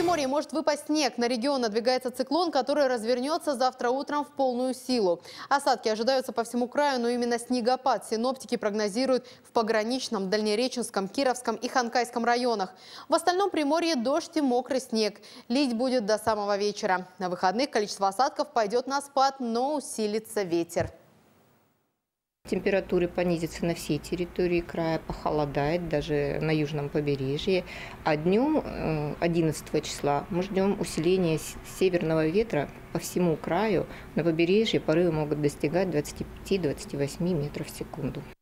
Приморье может выпасть снег. На регион надвигается циклон, который развернется завтра утром в полную силу. Осадки ожидаются по всему краю, но именно снегопад синоптики прогнозируют в пограничном, Дальнереченском, Кировском и Ханкайском районах. В остальном Приморье дождь и мокрый снег. Лить будет до самого вечера. На выходных количество осадков пойдет на спад, но усилится ветер. Температуры понизятся на всей территории края, похолодает даже на южном побережье. А днем 11 числа мы ждем усиления северного ветра по всему краю. На побережье порывы могут достигать 25-28 метров в секунду.